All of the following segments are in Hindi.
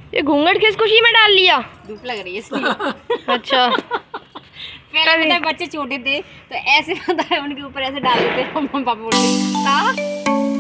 ये घूंघट किस खुशी में डाल लिया? धूप लग रही है इसलिए। अच्छा। पहले पता है बच्चे छोटे थे तो ऐसे पता है उनके ऊपर ऐसे डाल देते मम्मी पापा बोलते।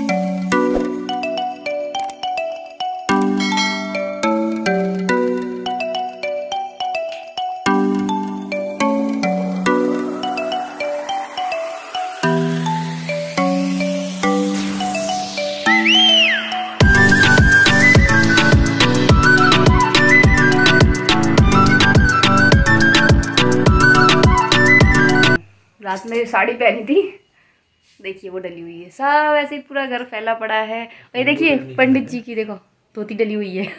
रात में साड़ी पहनी थी, देखिए वो डली हुई है, सब ऐसे ही पूरा घर फैला पड़ा है। और ये देखिए पंडित जी की, देखो धोती डली हुई है।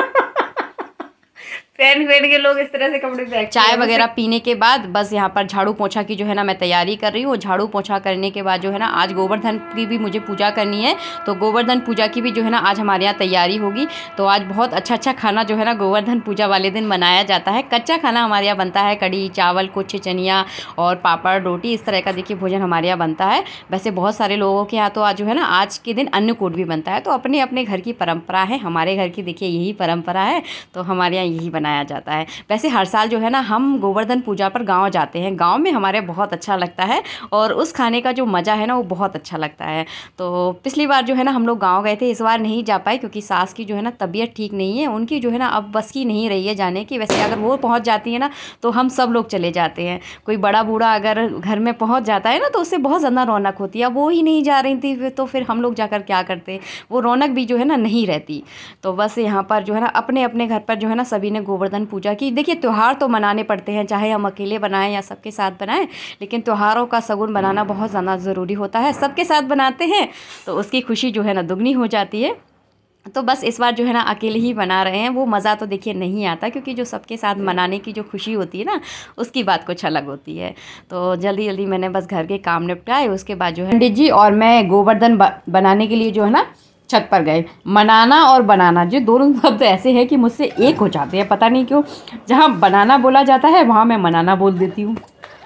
पहन के लोग इस तरह से कपड़े पहनते। चाय वगैरह पीने के बाद बस यहाँ पर झाड़ू पोछा की जो है ना मैं तैयारी कर रही हूँ। झाड़ू पोछा करने के बाद जो है ना आज गोवर्धन की भी मुझे पूजा करनी है, तो गोवर्धन पूजा की भी जो है ना आज हमारे यहाँ तैयारी होगी। तो आज बहुत अच्छा खाना जो है ना गोवर्धन पूजा वाले दिन बनाया जाता है। कच्चा खाना हमारे यहाँ बनता है, कड़ी चावल, कुछ चनिया और पापड़ रोटी, इस तरह का देखिए भोजन हमारे यहाँ बनता है। वैसे बहुत सारे लोगों के यहाँ तो आज जो है ना आज के दिन अन्नकूट भी बनता है। तो अपने अपने घर की परंपरा है, हमारे घर की देखिए यही परंपरा है, तो हमारे यहाँ यही बनाया जाता है। वैसे हर साल जो है ना हम गोवर्धन पूजा पर गांव जाते हैं, गांव में हमारे बहुत अच्छा लगता है और उस खाने का जो मज़ा है ना वो बहुत अच्छा लगता है। तो पिछली बार जो है ना हम लोग गांव गए थे, इस बार नहीं जा पाए क्योंकि सास की जो है ना तबीयत ठीक नहीं है, उनकी जो है ना अब बस की नहीं रही है जाने की। वैसे अगर वो पहुँच जाती है ना तो हम सब लोग चले जाते हैं। कोई बड़ा बूढ़ा अगर घर में पहुँच जाता है ना तो उससे बहुत ज़्यादा रौनक होती है। वो ही नहीं जा रही थी तो फिर हम लोग जाकर क्या करते, वो रौनक भी जो है ना नहीं रहती। तो बस यहाँ पर जो है ना अपने अपने घर पर जो है ना सभी ने गोवर्धन पूजा की। देखिए त्यौहार तो मनाने पड़ते हैं, चाहे हम अकेले बनाएं या सबके साथ बनाएं, लेकिन त्योहारों का शगुन बनाना बहुत ज़्यादा ज़रूरी होता है। सबके साथ बनाते हैं तो उसकी खुशी जो है ना दुगनी हो जाती है। तो बस इस बार जो है ना अकेले ही बना रहे हैं, वो मज़ा तो देखिए नहीं आता क्योंकि जो सबके साथ मनाने की जो खुशी होती है ना उसकी बात कुछ अलग होती है। तो जल्दी जल्दी मैंने बस घर के काम निपटाए, उसके बाद जो है पंडित जी और मैं गोवर्धन बनाने के लिए जो है ना छत पर गए। मनाना और बनाना जो दोनों शब्द ऐसे हैं कि मुझसे एक हो जाते हैं, पता नहीं क्यों। जहाँ बनाना बोला जाता है वहाँ मैं मनाना बोल देती हूँ।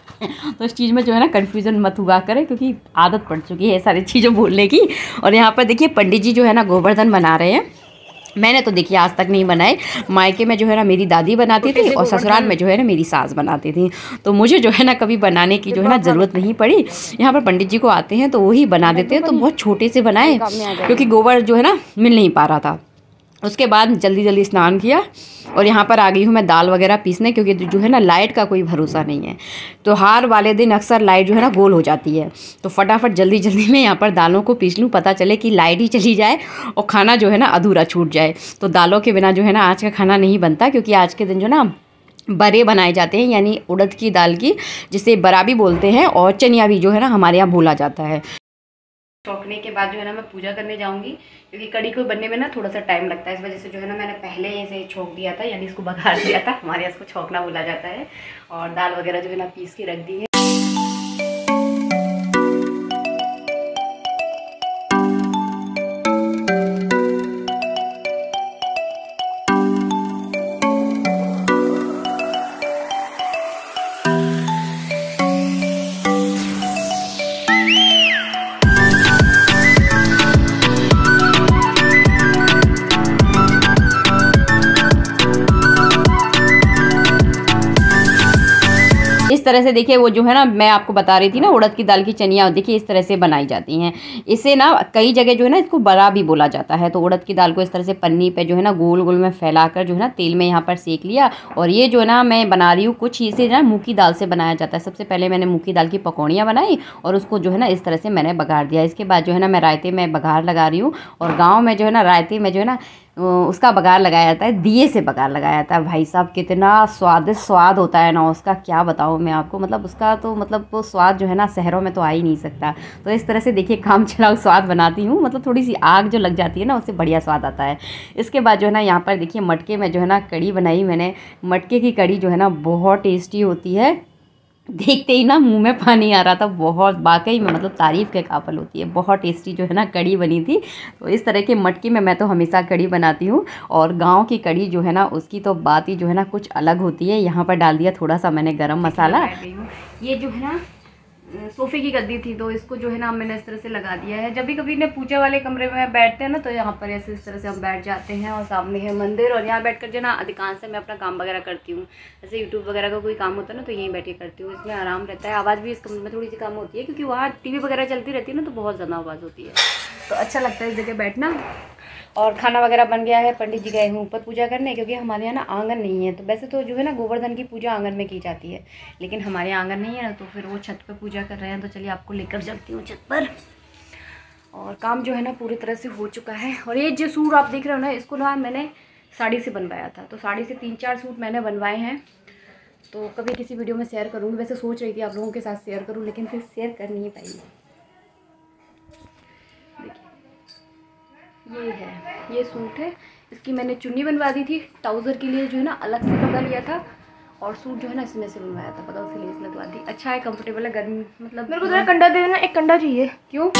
तो इस चीज़ में जो है ना कन्फ्यूज़न मत हुआ करें क्योंकि आदत पड़ चुकी है सारी चीज़ें बोलने की। और यहाँ पर देखिए पंडित जी जो है ना गोवर्धन बना रहे हैं। मैंने तो देखिए आज तक नहीं बनाए, मायके में जो है ना मेरी दादी बनाती थी और ससुराल में जो है ना मेरी सास बनाती थी। तो मुझे जो है ना कभी बनाने की जो है ना ज़रूरत नहीं पड़ी। यहाँ पर पंडित जी को आते हैं तो वही बना देते हैं। तो बहुत छोटे से बनाए क्योंकि गोबर जो है ना मिल नहीं पा रहा था। उसके बाद जल्दी जल्दी स्नान किया और यहाँ पर आ गई हूँ मैं दाल वगैरह पीसने, क्योंकि जो है ना लाइट का कोई भरोसा नहीं है। त्योहार वाले दिन अक्सर लाइट जो है ना गोल हो जाती है, तो फटाफट जल्दी जल्दी में यहाँ पर दालों को पीस लूँ, पता चले कि लाइट ही चली जाए और खाना जो है ना अधूरा छूट जाए। तो दालों के बिना जो है ना आज का खाना नहीं बनता, क्योंकि आज के दिन जो ना बड़े बनाए जाते हैं, यानी उड़द की दाल की, जिसे बरा भी बोलते हैं, और चनिया भी जो है ना हमारे यहाँ बोला जाता है। चौंकने के बाद जो है ना मैं पूजा करने जाऊंगी, क्योंकि कड़ी को बनने में ना थोड़ा सा टाइम लगता है। इस वजह से जो है ना मैंने पहले इसे छोंक दिया था, यानी इसको बघार दिया था। हमारे यहाँ इसको छोंकना बोला जाता है। और दाल वगैरह जो है ना पीस के रख दी है। इस तरह से देखिए वो जो है ना मैं आपको बता रही थी ना उड़द की दाल की चनिया, देखिए इस तरह से बनाई जाती हैं। इसे ना कई जगह जो है ना इसको बड़ा भी बोला जाता है। तो उड़द की दाल को इस तरह से पन्नी पे जो है ना गोल गोल में फैलाकर जो है ना तेल में यहाँ पर सेक लिया। और ये जो है ना मैं बना रही हूँ कुछ इसे ना मूंग की दाल से बनाया जाता है। सबसे पहले मैंने मूंग की दाल की पकौड़ियाँ बनाई और उसको जो है ना इस तरह से मैंने बघार दिया। इसके बाद जो है ना मैं रायते में बघार लगा रही हूँ। और गाँव में जो है ना रायते में जो है ना उसका बघार लगाया जाता है, दिए से बघार लगाया जाता है। भाई साहब कितना स्वादिष्ट स्वाद होता है ना उसका, क्या बताऊँ मैं आपको। मतलब उसका तो मतलब वो स्वाद जो है ना शहरों में तो आ ही नहीं सकता। तो इस तरह से देखिए काम चलाओ स्वाद बनाती हूँ। मतलब थोड़ी सी आग जो लग जाती है ना उससे बढ़िया स्वाद आता है। इसके बाद जो है ना यहाँ पर देखिए मटके में जो है ना कड़ी बनाई मैंने। मटके की कड़ी जो है ना बहुत टेस्टी होती है, देखते ही ना मुंह में पानी आ रहा था। बहुत वाकई में मतलब तारीफ़ के काबिल होती है, बहुत टेस्टी जो है ना कड़ी बनी थी। तो इस तरह के मटके में मैं तो हमेशा कड़ी बनाती हूँ। और गांव की कड़ी जो है ना उसकी तो बात ही जो है ना कुछ अलग होती है। यहाँ पर डाल दिया थोड़ा सा मैंने गरम मसाला। ये जो है ना सोफ़े की गद्दी थी, तो इसको जो है ना मैंने इस तरह से लगा दिया है। जब भी कभी ने पूजा वाले कमरे में बैठते हैं ना, तो यहाँ पर ऐसे इस तरह से हम बैठ जाते हैं और सामने है मंदिर, और यहाँ बैठकर जो ना अधिकांश मैं अपना काम वगैरह करती हूँ। जैसे यूट्यूब वगैरह का कोई काम होता है ना, तो यहीं बैठे करती हूँ। इसमें आराम रहता है। आवाज़ भी इस कमरे में थोड़ी सी कम होती है, क्योंकि वहाँ टीवी वगैरह चलती रहती है ना, तो बहुत ज़्यादा आवाज़ होती है, तो अच्छा लगता है इस जगह बैठना। और खाना वगैरह बन गया है। पंडित जी गए हैं ऊपर पूजा करने, क्योंकि हमारे यहाँ ना आंगन नहीं है। तो वैसे तो जो है ना गोवर्धन की पूजा आंगन में की जाती है, लेकिन हमारे यहाँ आंगन नहीं है ना, तो फिर वो छत पे पूजा कर रहे हैं। तो चलिए आपको लेकर चलती हूँ छत पर। और काम जो है ना पूरी तरह से हो चुका है। और ये जो सूट आप देख रहे हो ना, इसको ना मैंने साड़ी से बनवाया था। तो साड़ी से 3-4 सूट मैंने बनवाए हैं, तो कभी किसी वीडियो में शेयर करूँगी। वैसे सोच रही थी आप लोगों के साथ शेयर करूँ, लेकिन फिर शेयर कर नहीं पाई। ये है, ये सूट है। इसकी मैंने चुन्नी बनवा दी थी। ट्राउज़र के लिए जो है ना अलग से कपड़ा लिया था, और सूट जो है ना इसमें से बनवाया था। पता उसे लेस लगवा दी। अच्छा है, कंफर्टेबल है। गर्मी मतलब मेरे को थोड़ा कंडा दे देना, एक कंडा चाहिए। क्यों?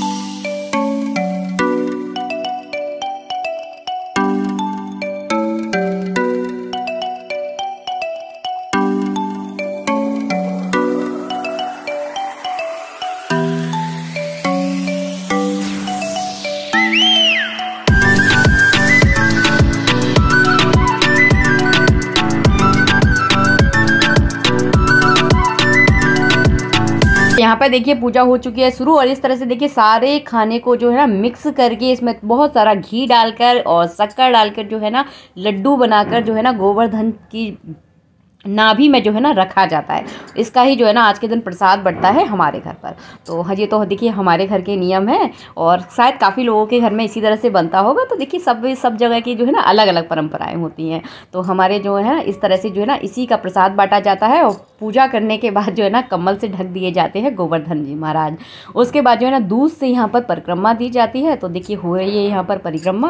यहाँ पर देखिए पूजा हो चुकी है शुरू। और इस तरह से देखिए सारे खाने को जो है ना मिक्स करके इसमें बहुत सारा घी डालकर और शक्कर डालकर जो है ना लड्डू बनाकर जो है ना गोवर्धन की नाभि में जो है ना रखा जाता है। इसका ही जो है ना आज के दिन प्रसाद बढ़ता है हमारे घर पर। तो हाँ, ये तो देखिए हमारे घर के नियम है, और शायद काफ़ी लोगों के घर में इसी तरह से बनता होगा। तो देखिए सब जगह की जो है ना अलग अलग परंपराएं होती हैं। तो हमारे जो है ना इस तरह से जो है ना इसी का प्रसाद बांटा जाता है। और पूजा करने के बाद जो है ना कम्बल से ढक दिए जाते हैं गोवर्धन जी महाराज। उसके बाद जो है ना दूध से यहाँ पर परिक्रमा दी जाती है। तो देखिए हो रही है यहाँ पर परिक्रमा।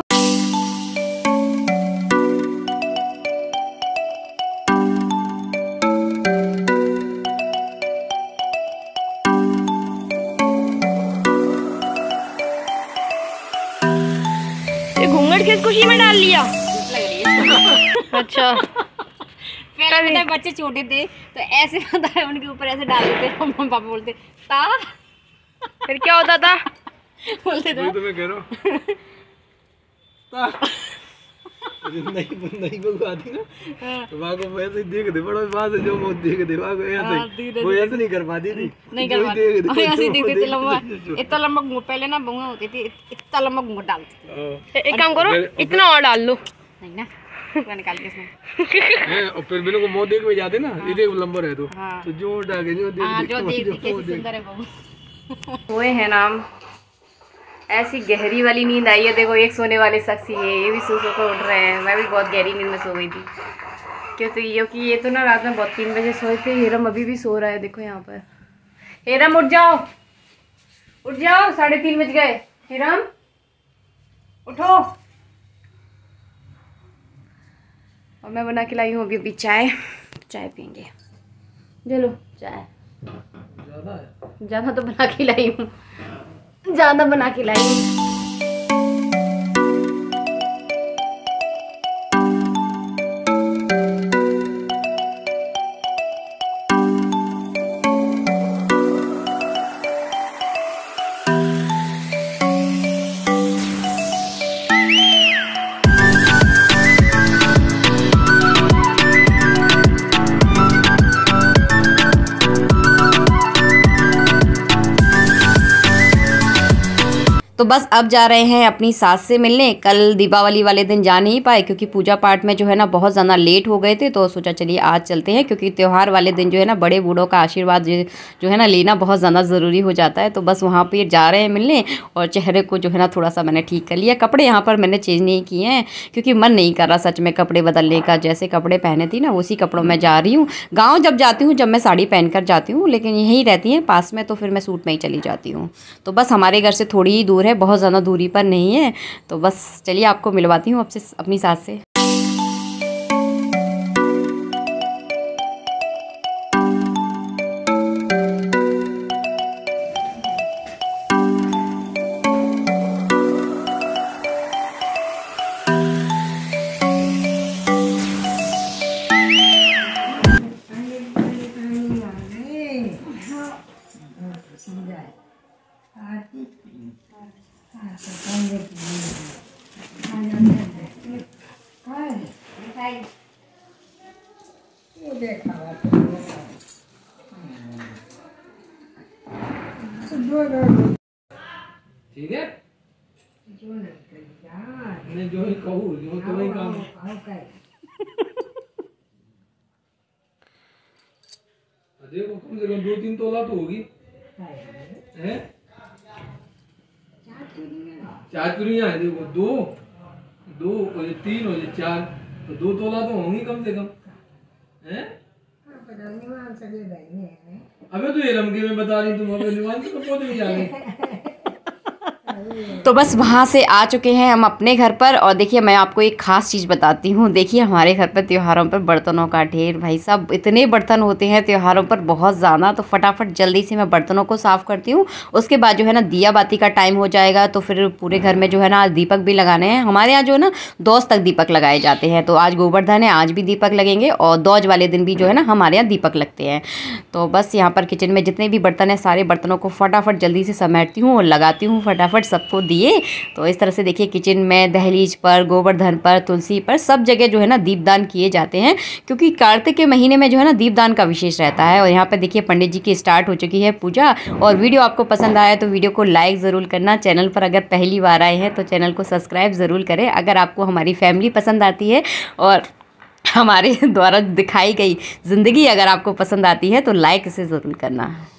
घूंघट किस खुशी में डाल लिया? अच्छा, पहले पता है बच्चे छोटे थे तो ऐसे पता है उनके ऊपर ऐसे डाल देते, मम्मी पापा बोलते ता, फिर क्या होता था? बोलते थे तो मैं कह रहा हूँ नहीं आती ना, तो वहाँ को वैसे ही देख दे बड़ा वहाँ से जो मुँह देख दे वहाँ को ऐसे वो ऐसे नहीं कर पाती थी, नहीं कर पाती, ऐसे ही देखते थे लंबा, इतना लंबा घूंघट। पहले ना बंगा होती थी, इतना लंबा घूंघट डालती थी। एक काम करो, इतना और डाल लो। नहीं ना, पूरा निकाल के इसमें। और फिर बिना को मुँह देख में जाते ना, ये देख लंबा रहे तो जो डाके जो देख कैसे सुंदर है बहू। सोए हैं नाम, ऐसी गहरी वाली नींद आई है। देखो एक सोने वाले शख्स ही है, ये भी सो कर उठ रहे हैं। मैं भी बहुत गहरी नींद में सो गई थी, क्योंकि ये तो ना रात में बहुत 3 बजे सोए थे। हेरम अभी भी सो रहा है, देखो यहाँ पर। हेरम उठ जाओ, उठ जाओ, 3:30 बज गए। हेरम उठो। और मैं बना के लाई हूँ अभी चाय पियेंगे। चलो चाय ज़्यादा तो बना के लाई हूँ, ज़्यादा बना के लाई हूँ। तो बस अब जा रहे हैं अपनी सास से मिलने। कल दीपावली वाले दिन जा नहीं पाए, क्योंकि पूजा पाठ में जो है ना बहुत ज़्यादा लेट हो गए थे। तो सोचा चलिए आज चलते हैं, क्योंकि त्यौहार वाले दिन जो है ना बड़े बूढ़ों का आशीर्वाद जो है ना लेना बहुत ज़्यादा ज़रूरी हो जाता है। तो बस वहाँ पर जा रहे हैं मिलने। और चेहरे को जो है ना थोड़ा सा मैंने ठीक कर लिया। कपड़े यहाँ पर मैंने चेंज नहीं किए हैं, क्योंकि मन नहीं कर रहा सच में कपड़े बदलने का। जैसे कपड़े पहने थी ना उसी कपड़ों में जा रही हूँ। गाँव जब जाती हूँ, जब मैं साड़ी पहन कर जाती हूँ, लेकिन यहीं रहती हैं पास में, तो फिर मैं सूट में ही चली जाती हूँ। तो बस हमारे घर से थोड़ी ही दूर है, बहुत ज़्यादा दूरी पर नहीं है। तो बस चलिए आपको मिलवाती हूँ आपसे अपनी सास से। ठीक है, मैं जो ही कहूँ जो तो वही काम। देखो कम से कम 2-3 तोला तो होगी, हैं? 4 चूड़ियाँ हैं, देखो 2 और 3 और 4, तो 2 तोला तो होंगी कम से कम, हैं? अबे तो ये रमके में बता रही तुम, अबे निवान तो पहुंच नहीं जा रही। तो बस वहाँ से आ चुके हैं हम अपने घर पर। और देखिए मैं आपको एक ख़ास चीज़ बताती हूँ। देखिए हमारे घर पर त्योहारों पर बर्तनों का ढेर, भाई साहब इतने बर्तन होते हैं त्योहारों पर, बहुत ज़्यादा। तो फटाफट जल्दी से मैं बर्तनों को साफ़ करती हूँ। उसके बाद जो है ना दिया बाती का टाइम हो जाएगा, तो फिर पूरे घर में जो है ना दीपक भी लगाने हैं। हमारे यहाँ जो है ना दौज तक दीपक लगाए जाते हैं। तो आज गोवर्धन है, आज भी दीपक लगेंगे और दौज वाले दिन भी जो है ना हमारे यहाँ दीपक लगते हैं। तो बस यहाँ पर किचन में जितने भी बर्तन हैं सारे बर्तनों को फटाफट जल्दी से समेटती हूँ और लगाती हूँ फटाफट सबको दिए। तो इस तरह से देखिए किचन में, दहलीज पर, गोवर्धन पर, तुलसी पर, सब जगह जो है ना दीपदान किए जाते हैं, क्योंकि कार्तिक के महीने में जो है ना दीपदान का विशेष रहता है। और यहाँ पर देखिए पंडित जी की स्टार्ट हो चुकी है पूजा। और वीडियो आपको पसंद आया तो वीडियो को लाइक ज़रूर करना। चैनल पर अगर पहली बार आए हैं तो चैनल को सब्सक्राइब ज़रूर करें। अगर आपको हमारी फैमिली पसंद आती है और हमारे द्वारा दिखाई गई ज़िंदगी अगर आपको पसंद आती है तो लाइक इसे ज़रूर करना।